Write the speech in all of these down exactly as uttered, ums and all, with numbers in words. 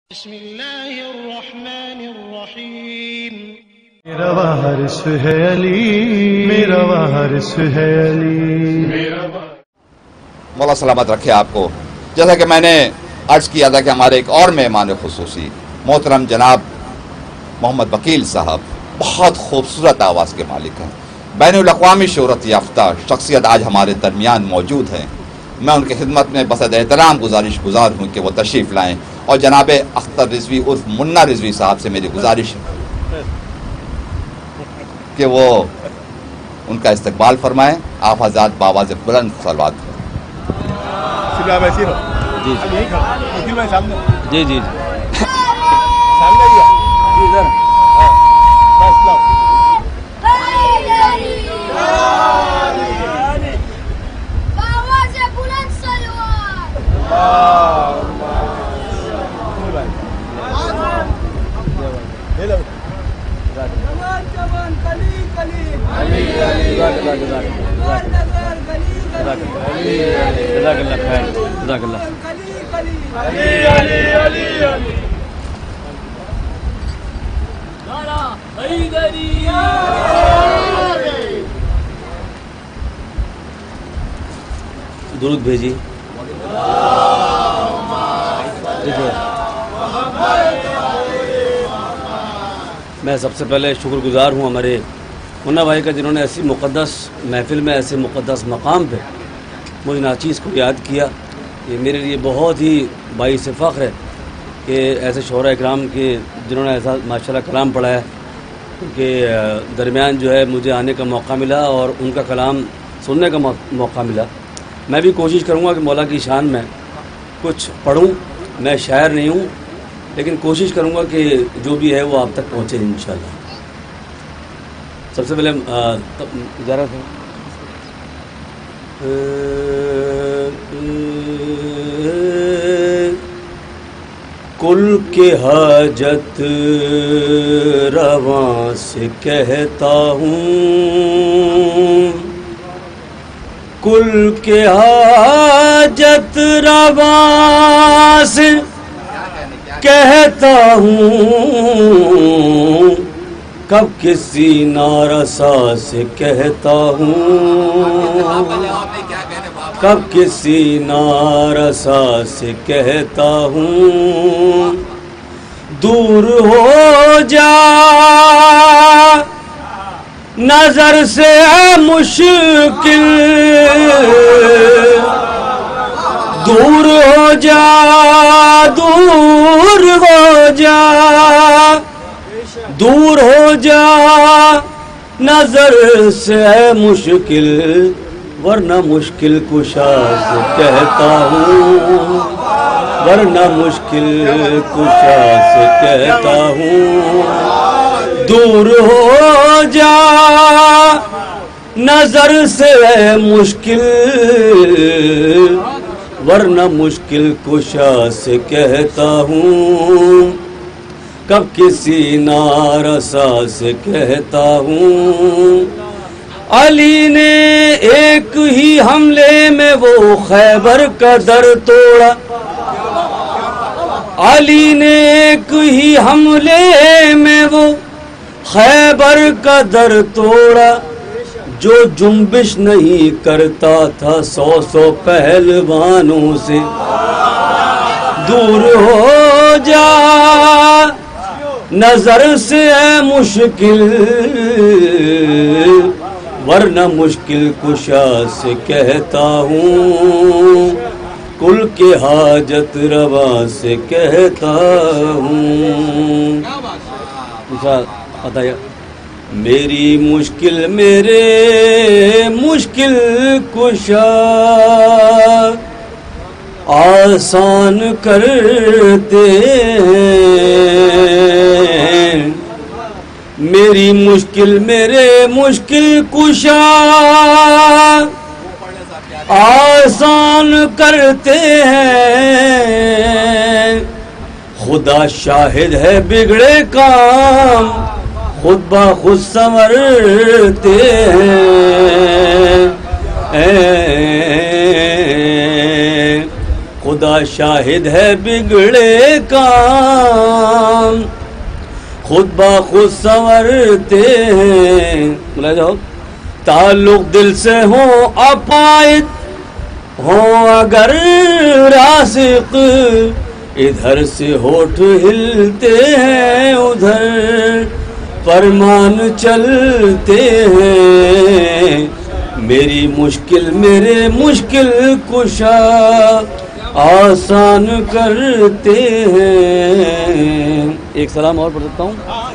بسم اللہ الرحمن الرحیم میرا وارث ہے علی، میرا وارث ہے علی. مولا سلامت رکھے آپ کو. جیسا کہ میں نے عرض کیا تھا کہ ہمارے ایک اور مہمان خصوصی محترم جناب محمد وکیل صاحب بہت خوبصورت آواز کے مالک ہیں، بین الاقوامی شہرت یافتہ شخصیت آج ہمارے درمیان موجود ہیں. میں ان کی خدمت میں بصد احترام گزارش گزار ہوں کہ وہ تشریف لائیں، اور جناب اختر رضوی عرف منا رضوی صاحب سے میری گزارش ہے کہ وہ ان کا استقبال فرمائیں. آپ حضرات بآواز بلند صلوات کریں. جی جی جی درود بھیجی. میں سب سے پہلے شکر گزار ہوں ہمارے منا بھائی کا، جنہوں نے ایسی مقدس محفل میں ایسے مقدس مقام پہ مجھے ناچیز کو یاد کیا. یہ میرے لیے بہت ہی باعث فخر ہے کہ ایسے شعراء اکرام کے جنہوں نے ایسا ماشاءاللہ کلام پڑھا ہے، ان کے درمیان جو ہے مجھے آنے کا موقع ملا اور ان کا کلام سننے کا موقع ملا. میں بھی کوشش کروں گا کہ مولا کی شان میں کچھ پڑھوں. میں شاعر نہیں ہوں، لیکن کوشش کروں گا کہ جو بھی ہے وہ آپ تک پہنچے انشاءاللہ. سب سے پہلے اجازت ہے کل کے حاجت رواں سے کہتا ہوں، کل کے حاجت رواں سے کہتا ہوں، کب کسی نارسا سے کہتا ہوں، کب کسی نارسا سے کہتا ہوں. دور ہو جا نظر سے مشکل، دور ہو جا دور ہو جا دور ہو جا نظر سے مشکل، ورنہ مشکل کشا سے کہتا ہوں، ورنہ مشکل کشا سے کہتا ہوں. دور ہو جا نظر سے مشکل، ورنہ مشکل کشا سے کہتا ہوں، کب کسی نارسا سے کہتا ہوں. علی نے ایک ہی حملے میں وہ خیبر کا در توڑا، علی نے ایک ہی حملے میں وہ خیبر کا در توڑا. جو جنبش نہیں کرتا تھا سو سو پہلوانوں سے. دور ہو جا نظر سے مشکل، ورنہ مشکل کشا سے کہتا ہوں، کل کے حاجت روا سے کہتا ہوں. میری مشکل میرے مشکل کشا آسان کرتے ہیں، میری مشکل میرے مشکل کشا آسان کرتے ہیں. خدا شاہد ہے بگڑے کام خود بخود سنورتے ہیں. خدا شاہد ہے بگڑے کام خود بخود سنورتے ہیں. بلا جاؤ. تعلق دل سے ہو عقائد ہو اگر راسخ ادھر سے ہوٹھ ہلتے ہیں ادھر فرمان چلتے ہیں. میری مشکل میرے مشکل کشا آسان کرتے ہیں. ایک سلام اور پڑھ سکتا ہوں.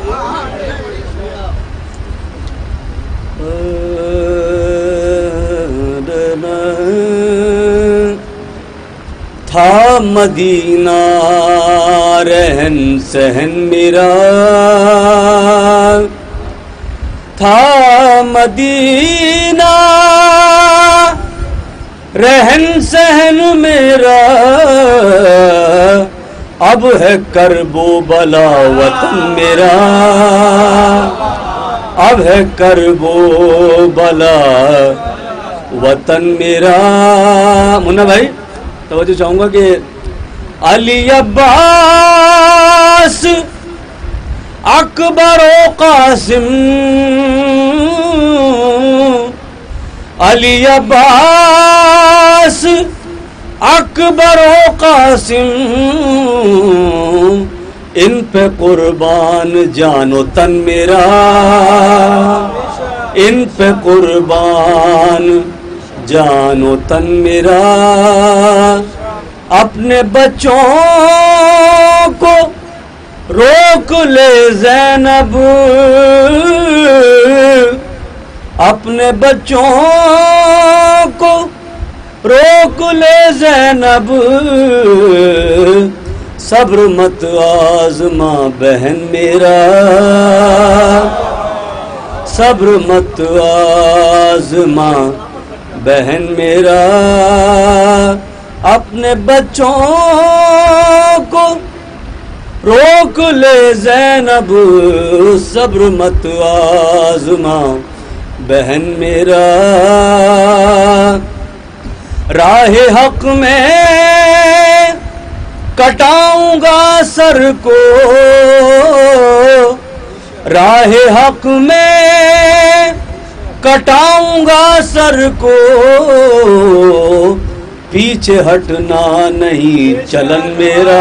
تھا مدینہ رہن سہن میرا تھا مدینہ رہن سہن میرا اب ہے کرب و بلا وطن میرا اب ہے کرب و بلا وطن میرا. منا بھائی توجہ چاہوں گا کہ علی عباس اکبر و قاسم علی عباس اکبر و قاسم ان پہ قربان جان و تن میرا ان پہ قربان جان و تن میرا. اپنے بچوں کو روک لے زینب اپنے بچوں کو روک لے زینب صبر مت آزما بہن میرا صبر مت آزما بہن میرا. اپنے بچوں کو روک لے زینب صبر مت آزما بہن میرا. راہ حق میں کٹاؤں گا سر کو راہ حق میں کٹاؤں گا سر کو پیچھے ہٹنا نہیں چلن میرا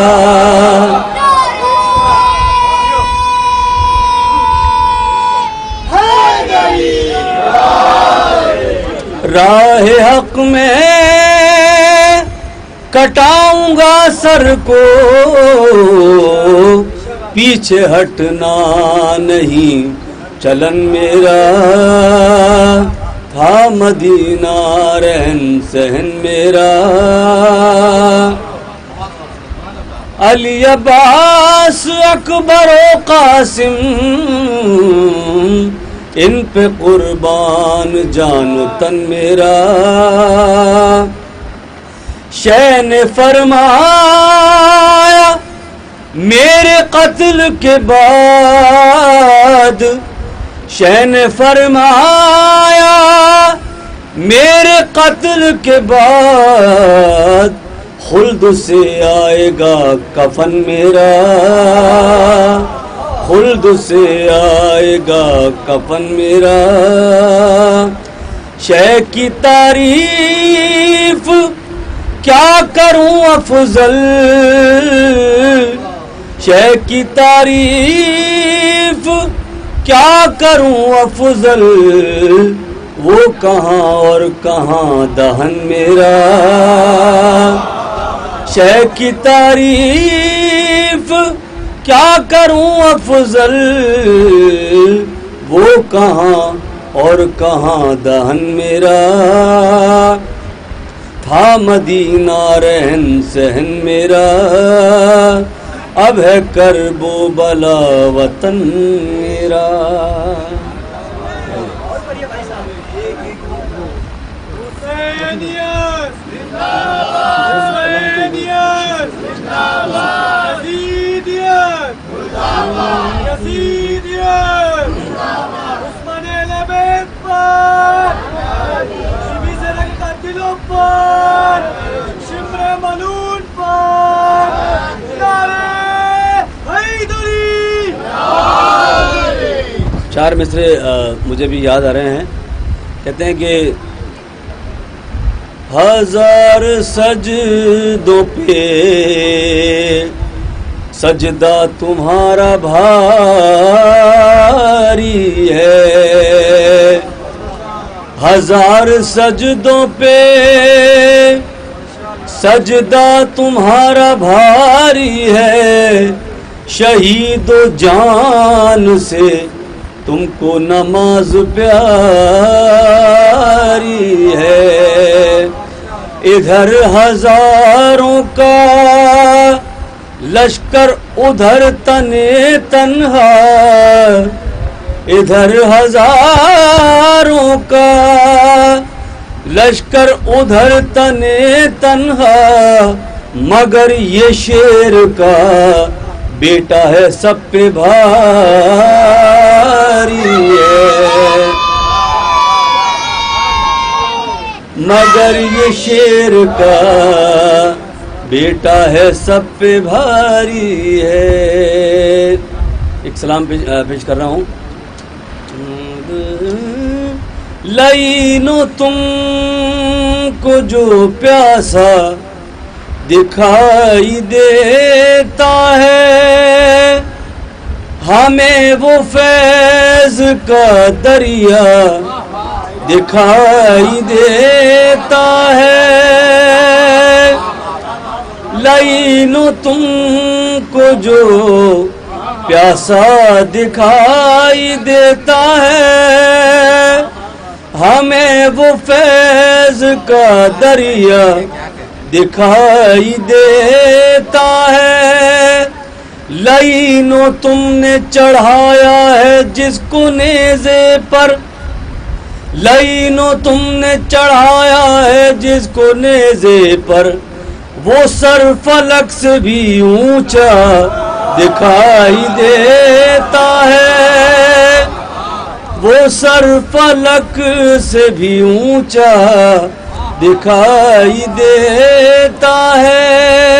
راہ حق میں کٹاؤں گا سر کو پیچھے ہٹنا نہیں چلن میرا تھا مدینہ رہن سہن میرا علی عباس اکبر و قاسم ان پہ قربان جان و تن میرا شہ نے فرمایا میرے قتل کے بعد شہ نے فرمایا میرے قتل کے بعد خلد سے آئے گا کفن میرا خلد سے آئے گا کفن میرا شہ کی تعریف کیا کروں افضل شہ کی تعریف کیا کروں افضل وہ کہاں اور کہاں دہن میرا شہ کی تعریف کیا کروں افضل وہ کہاں اور کہاں دہن میرا تھا مدینہ رہن سہن میرا اب ہے کرب و بلا وطن میرا شمر ملو چار مصرے مجھے بھی یاد آ رہے ہیں. کہتے ہیں کہ ہزار سجدوں پہ سجدہ تمہارا بھاری ہے، ہزار سجدوں پہ سجدہ تمہارا بھاری ہے، شہید و جان سے تم کو نماز پیاری ہے. ادھر ہزاروں کا لشکر ادھر تنے تنہا، ادھر ہزاروں کا لشکر ادھر تنے تنہا، مگر یہ شیر کا بیٹا ہے سب پہ بھاری ہے، مگر یہ شیر کا بیٹا ہے سب پہ بھاری ہے. ایک سلام پیش کر رہا ہوں. لائنو تم کو جو پیاسا دکھائی دیتا ہے، ہمیں وہ فیض کا دریا دکھائی دیتا ہے. لائنو تم کو جو پیاسا دکھائی دیتا ہے، ہمیں وہ فیض کا دریا دکھائی دیتا ہے. لائنو تم نے چڑھایا ہے جس کو نیزے پر، لائنو تم نے چڑھایا ہے جس کو نیزے پر، وہ سر فلک سے بھی اونچا دکھائی دیتا ہے، وہ سر فلک سے بھی اونچا دکھائی دیتا ہے.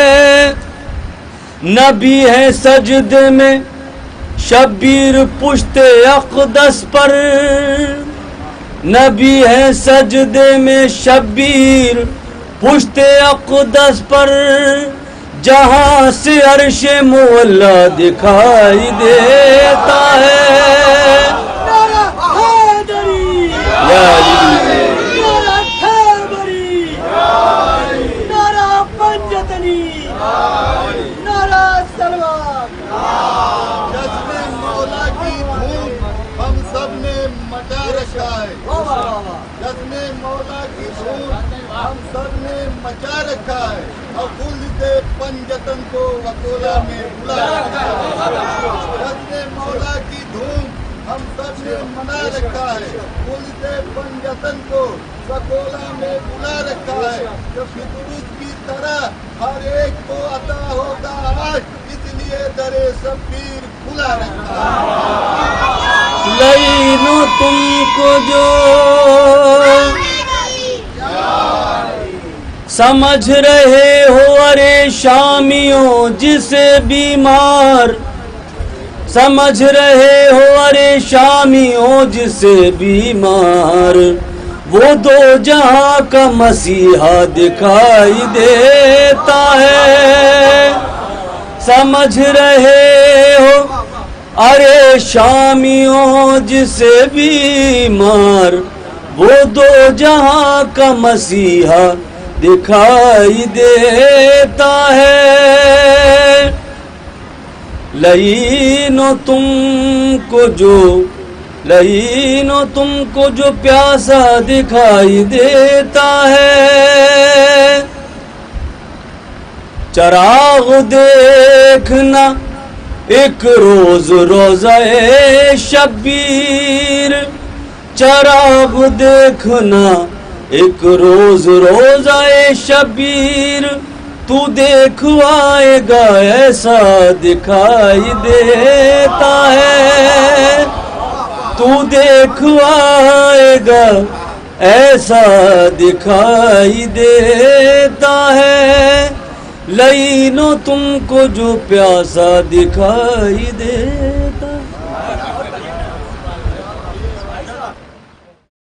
نبی ہے سجدے میں شبیر پشت اقدس پر، نبی ہے سجدے میں شبیر پشت اقدس پر، جہاں سے عرش مولا دکھائی دیتا ہے. یا علی ہم سب نے مچا رکھا ہے، اور خلد پنجتن کو وکولا میں بلا رکھا ہے. جشن مولا کی دھوم ہم سب نے منا رکھا ہے، خلد پنجتن کو وکولا میں بلا رکھا ہے. جو فطرت کی طرح ہر ایک کو عطا ہوگا آج، اس لیے در شبیر کھلا رکھا ہے. لائنو تم کو جو سمجھ رہے ہو ارے شامیوں جسے بیمار، سمجھ رہے ہو ارے شامیوں جسے بیمار، وہ دو جہاں کا مسیحا دکھائی دیتا ہے. سمجھ رہے ہو ارے شامیوں جسے بیمار، وہ دو جہاں کا مسیحا دکھائی دیتا ہے. لائنو تم کو جو لائنو تم کو جو پیاسا دکھائی دیتا ہے، چراغ دیکھنا ایک روز روزہ شبیر، چراغ دیکھنا ایک روز روزہ شبیر، تو دیکھ آئے گا ایسا دکھائی دیتا ہے، تو دیکھ آئے گا ایسا دکھائی دیتا ہے. لائنو تم کو جو پیاسا دکھائی دے